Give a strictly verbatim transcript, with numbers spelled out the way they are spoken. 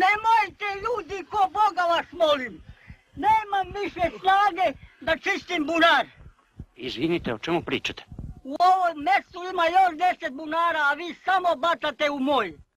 Nemojte ljudi, ko Boga vas molim. Nemam više snage da čistim bunar. Izvinite, o čemu pričate? U ovom mjestu ima još deset bunara, a vi samo batate u moj.